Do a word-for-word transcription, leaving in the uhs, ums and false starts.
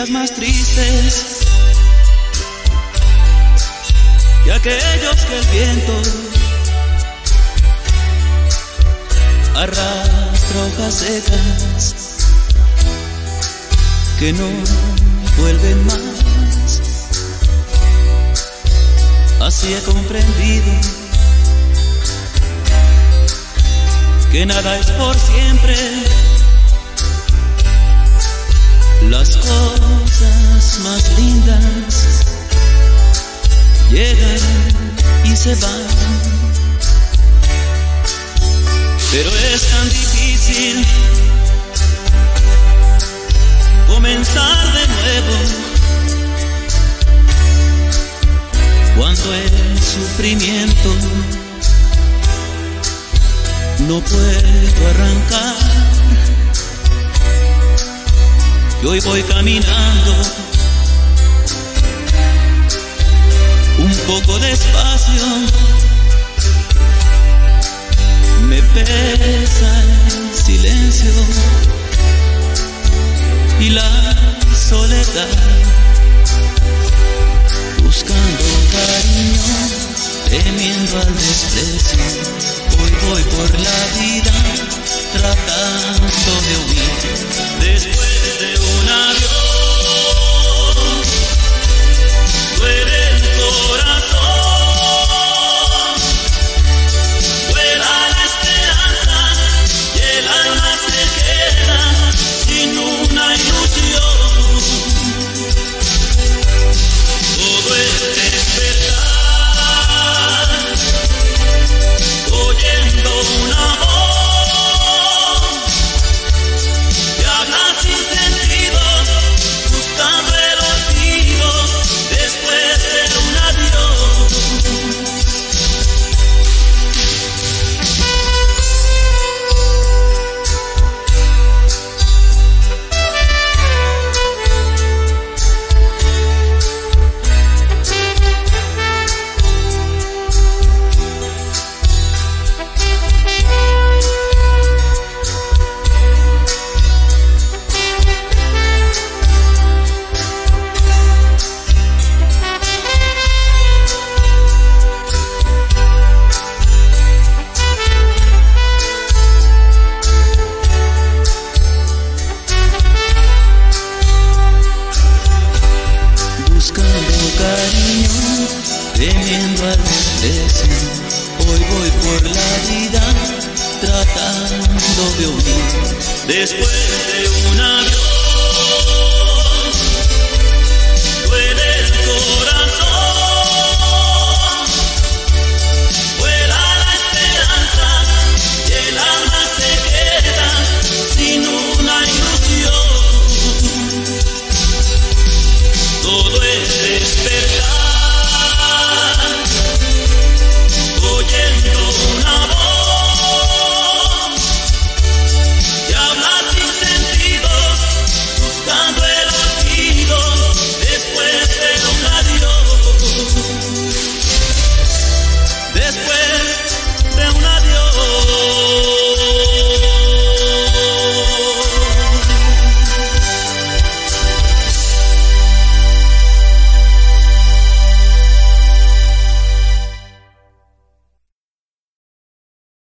días más tristes y aquellos que el viento arrastra hojas secas que no vuelven más. Así he comprendido que nada es por siempre. Las cosas más lindas llegan y se van, pero es tan difícil comenzar de nuevo cuando el sufrimiento no puedo arrancar. Y hoy voy caminando un poco despacio, me pesa el silencio y la soledad, buscando cariño, temiendo al desprecio. Hoy voy por la vida tratando de huir después de un adiós. Duele el corazón, vuela la esperanza y el alma se queda sin una ilusión. Todo es despertar, oyendo una voz que habla sin sentido, buscando el olvido después de un adiós. Temiendo al desprecio, hoy voy por la vida tratando de huir después de un adiós.